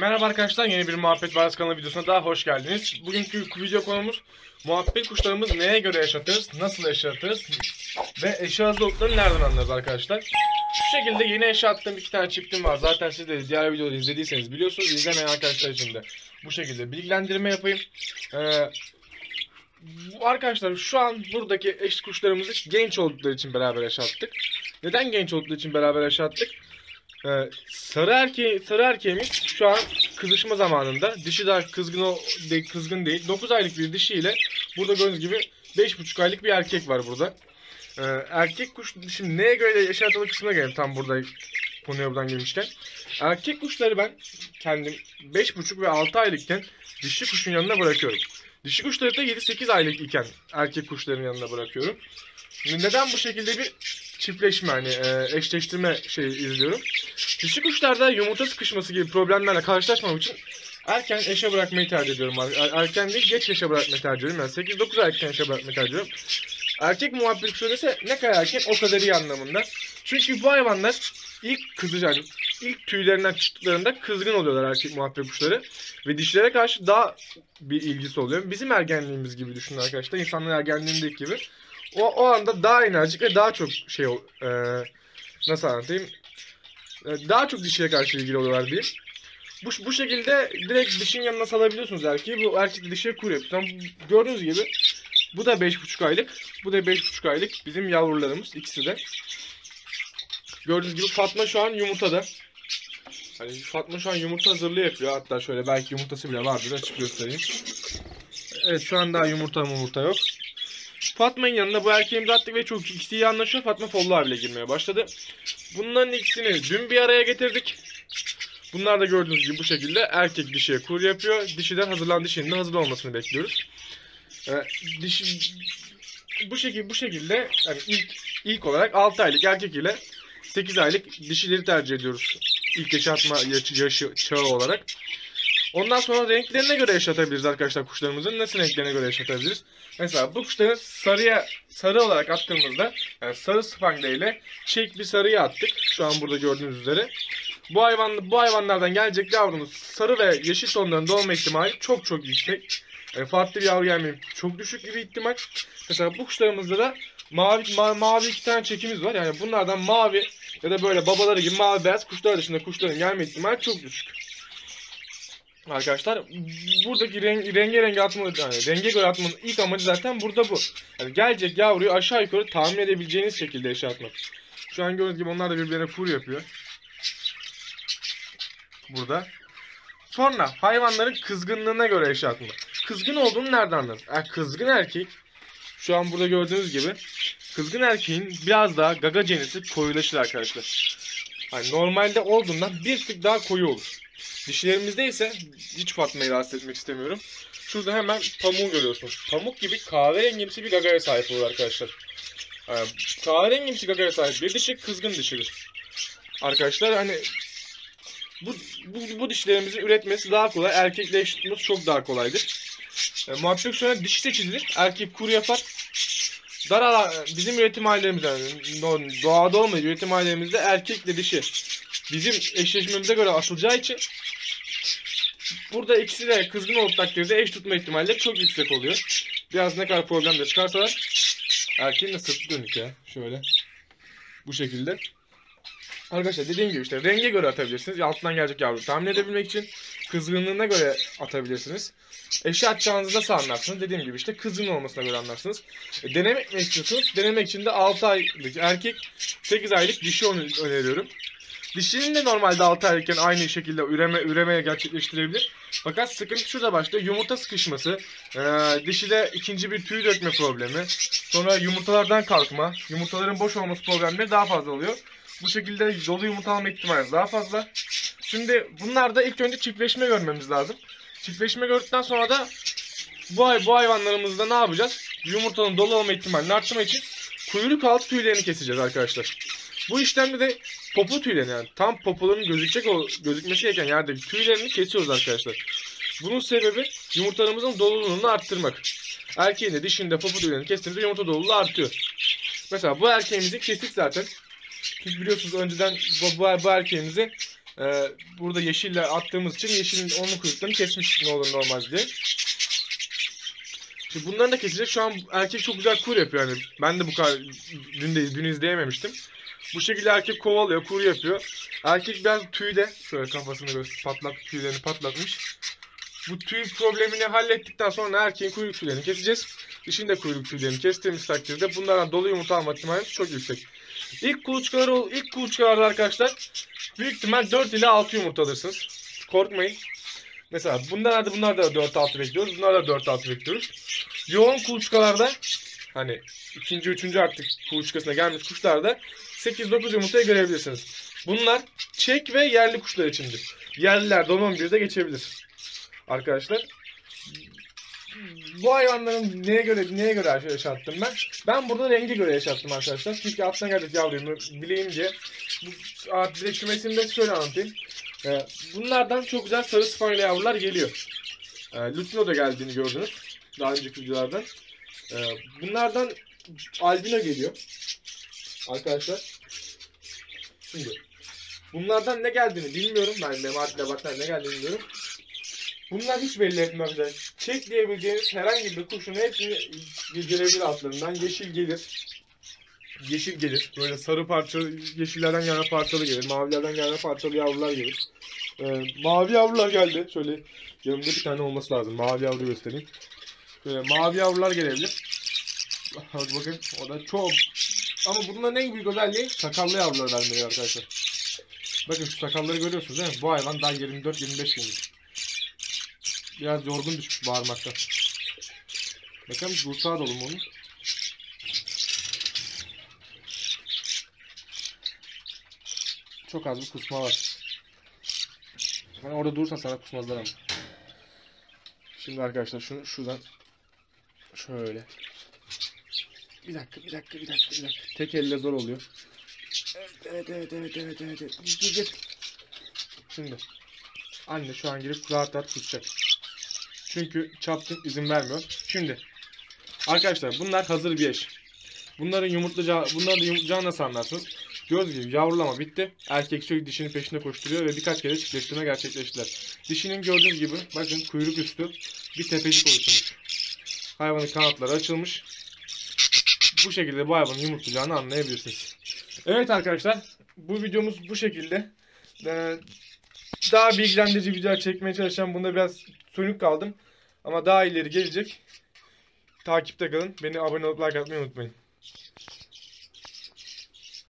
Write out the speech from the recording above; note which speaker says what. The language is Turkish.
Speaker 1: Merhaba arkadaşlar, yeni bir Muhabbet Varası kanalı videosuna daha hoş geldiniz. Bugünkü video konumuz muhabbet kuşlarımız neye göre yaşatırız, nasıl yaşatırız ve eşya hazırlıklarını nereden anlarız arkadaşlar. Şu şekilde yeni eşya attığım iki tane çiftim var. Zaten siz de diğer videoda izlediyseniz biliyorsunuz. İzlemeyen arkadaşlar için de bu şekilde bilgilendirme yapayım. Arkadaşlar şu an buradaki eş kuşlarımızı genç oldukları için beraber yaşattık. Neden genç oldukları için beraber yaşattık? Sarı erkeğimiz şu an kızışma zamanında. Dişi daha kızgın değil. 9 aylık bir dişi ile burada gördüğünüz gibi 5,5 aylık bir erkek var burada. Erkek kuş, şimdi neye göre yaşatılı kısmına gelelim tam burada konuya buradan girmişken. Erkek kuşları ben kendim 5,5 ve 6 aylıkken dişi kuşun yanına bırakıyorum. Dişi kuşları da 7-8 aylık iken erkek kuşların yanına bırakıyorum. Neden bu şekilde bir çiftleşme, hani eşleştirme izliyorum. Dişi kuşlarda yumurta sıkışması gibi problemlerle karşılaşmamak için erken eşe bırakmayı tercih ediyorum. Erken değil, geç eşe bırakmayı tercih ediyorum. Yani 8-9 erken eşe bırakmayı tercih ediyorum. Erkek muhabbet kuşları ise ne kadar erken o kadar iyi anlamında. Çünkü bu hayvanlar ilk tüylerinden çıktıklarında kızgın oluyorlar erkek muhabbet kuşları. Ve dişilere karşı daha bir ilgisi oluyor. Bizim ergenliğimiz gibi düşünün arkadaşlar. İnsanların ergenliğindeki gibi. O anda daha enerjik ve daha çok nasıl anlatayım? Daha çok dişiye karşı ilgili oluyorlar diyeyim. Bu şekilde direkt dişin yanına salabiliyorsunuz erkeği. Bu erkek de dişiye kur yapıyor. Gördüğünüz gibi bu da 5,5 aylık. Bu da 5,5 aylık. Bizim yavrularımız ikisi de. Gördüğünüz gibi Fatma şu an yumurtada. Hani Fatma şu an yumurta hazırlığı yapıyor. Hatta şöyle belki yumurtası bile vardır, açık göstereyim. Evet, şu an daha yumurta yok. Fatma'nın yanında bu erkeğimizi attık ve çok ikisi iyi anlaşıyor. Fatma folluğa bile girmeye başladı. Bunların ikisini dün bir araya getirdik. Bunlar da gördüğünüz gibi bu şekilde erkek dişiye kur yapıyor. Dişiden hazırlanan dişinin de hazır olmasını bekliyoruz. Bu şekilde yani ilk olarak 6 aylık erkek ile 8 aylık dişileri tercih ediyoruz. İlk yaşatma yaşı çağı olarak. Ondan sonra renklerine göre yaşatabiliriz arkadaşlar kuşlarımızın. Nasıl renklerine göre yaşatabiliriz? Mesela bu kuşları sarı olarak attığımızda, yani sarı spangle ile çek bir sarıya attık. Şu an burada gördüğünüz üzere. Bu hayvanlardan gelecek yavrumuz sarı ve yeşil tonlarında olma ihtimali çok yüksek. Farklı bir yavru gelmeyi çok düşük bir ihtimal. Mesela bu kuşlarımızda da mavi iki tane çekimiz var. Yani bunlardan mavi ya da böyle babaları gibi mavi beyaz kuşlar dışında kuşların gelme ihtimali çok düşük. Arkadaşlar buradaki renge atmanın, yani renge göre atmanın ilk amacı zaten burada bu. Yani gelecek yavruyu aşağı yukarı tahmin edebileceğiniz şekilde yaşatmak. Şu an gördüğünüz gibi onlar da birbirlerine kur yapıyor. Burada. Sonra hayvanların kızgınlığına göre yaşatma. Kızgın olduğunu nereden anlarız? Kızgın erkek, şu an burada gördüğünüz gibi kızgın erkeğin biraz daha gaga cenisi koyulaşır arkadaşlar. Yani normalde olduğundan bir tık daha koyu olur. Dişilerimizde ise hiç Fatma'yı rahatsız etmek istemiyorum. Şurada hemen pamuğu görüyorsunuz. Pamuk gibi kahverengimsi bir gagaya sahip olur arkadaşlar. Yani kahverengimsi gagaya sahip bir dişi kızgın dişidir. Arkadaşlar hani bu dişilerimizin üretmesi daha kolay. Erkekle eş tutması çok daha kolaydır. Muhabbet sonra dişi seçilir. Erkek kur yapar. Bizim üretim ailelerimizde, yani doğada olmayan üretim ailelerimizde erkekle dişi bizim eşleşmemize göre asılacağı için burada ikisi de kızgın olduğu takdirde eş tutma ihtimalleri çok yüksek oluyor. Biraz ne kadar problem de çıkarsalar, erkeğin de sırtı dönük ya. Şöyle. Bu şekilde. Arkadaşlar dediğim gibi işte renge göre atabilirsiniz. Altından gelecek yavruyu tahmin edebilmek için kızgınlığına göre atabilirsiniz. Eşe atacağınızı nasıl anlarsınız? Dediğim gibi işte kızgın olmasına göre anlarsınız. Denemek mi istiyorsunuz? Denemek için de 6 aylık erkek, 8 aylık dişi öneriyorum. Dişinin de normalde 6 aylıkken aynı şekilde üremeye gerçekleştirebilir. Fakat sıkıntı şurada başlıyor. Yumurta sıkışması, dişide ikinci bir tüy dökme problemi, sonra yumurtalardan kalkma, yumurtaların boş olması problemleri daha fazla oluyor. Bu şekilde dolu yumurta alma ihtimali daha fazla. Şimdi bunlarda ilk önce çiftleşme görmemiz lazım. Çiftleşme gördükten sonra da bu hayvanlarımızda ne yapacağız? Yumurtanın dolu olma ihtimalini arttırmak için kuyruk altı tüylerini keseceğiz arkadaşlar. Bu işlemde de popo tüylerini, yani tam popoların gözükmesi gereken yerdeki tüylerini kesiyoruz arkadaşlar. Bunun sebebi yumurtalarımızın doluluğunu arttırmak. Erkeğin de dişinde popo tüylerini kestiğimizde yumurta doluluğu artıyor. Mesela bu erkeğimizi kestik zaten. Siz biliyorsunuz önceden bu erkeğimizi Burada yeşille attığımız için yeşilin onun kuyruklarını kesmiş ne olur normal diye. Şimdi bunların da kesecek. Şu an erkek çok güzel kur yapıyor yani. Ben de bu kadar dün izleyememiştim. Bu şekilde erkek kovalıyor, kur yapıyor. Erkek biraz tüyde, şöyle kafasını tüylerini patlatmış. Bu tüy problemini hallettikten sonra erkeğin kuyruk tüylerini keseceğiz. Dişin de kuyruk tüylerini kestiğimiz takdirde bunlardan dolu yumurta alma ihtimalimiz çok yüksek. İlk kuluçkalarda arkadaşlar büyük ihtimal 4 ile 6 yumurta alırsınız. Korkmayın. Mesela bunlar da 4-6 bekliyoruz. Bunlar da 4-6 bekliyoruz. Yoğun kuluçkalarda hani ikinci, üçüncü artık kuluçkasına gelmiş kuşlarda 8-9 yumurtayı görebilirsiniz. Bunlar çek ve yerli kuşlar içindir. Yerliler de 10-11'de geçebilir. Arkadaşlar bu hayvanların neye göre yaşattım ben? Ben burada renge göre yaşattım arkadaşlar. Çünkü aklına geldik yavruyu bileyim diye. Direkt kümesini de şöyle anlatayım. Bunlardan çok güzel sarı spanyol yavrular geliyor. Lutino da geldiğini gördünüz. Daha önceki videolardan. Bunlardan albino geliyor. Arkadaşlar. Şimdi bunlardan ne geldiğini bilmiyorum. Ben Memati'yle baklar ne geldiğini bilmiyorum. Bunlar hiç belli etmiyor arkadaşlar. Çek diyebileceğiniz herhangi bir kuşun hepsini gelebilir altlarından. Yeşil gelir. Yeşil gelir. Böyle sarı parçalı, yeşillerden yana parçalı gelir. Mavilerden yana parçalı yavrular gelir. Mavi yavrular geldi. Şöyle yanımda bir tane olması lazım. Mavi yavru göstereyim. Böyle mavi yavrular gelebilir. Bakın o da çok. Ama bunların en büyük özelliği sakallı yavrular vermeleri arkadaşlar. Bakın şu sakalları görüyorsunuz değil mi? Bu hayvan daha 24-25 günlük. Biraz yorgun düşmüş bağırmaktan. Bakalım dursağa dolu mu onun? Çok az bir kusma var. Hani orada durursan sana kusmazlar ama. Şimdi arkadaşlar şuradan şöyle. Bir dakika. Tek elle zor oluyor. Evet. Gir. Şimdi anne şu an girip rahat kusacak. Çünkü çapkın izin vermiyor. Şimdi arkadaşlar bunlar hazır bir eş. Bunların da yumurtlayacağını nasıl anlarsınız? Gördüğünüz gibi yavrulama bitti. Erkek sürekli dişinin peşinde koşturuyor ve birkaç kere çiftleştirme gerçekleştiler. Dişinin gördüğünüz gibi bakın kuyruk üstü bir tepecik oluşturmuş. Hayvanın kanatları açılmış. Bu şekilde bu hayvanın yumurtlayacağını anlayabilirsiniz. Evet arkadaşlar bu videomuz bu şekilde. Daha bilgilendirici videolar çekmeye çalışacağım. Bunda biraz sönük kaldım. Ama daha ileri gelecek. Takipte kalın. Beni abone olup like atmayı unutmayın.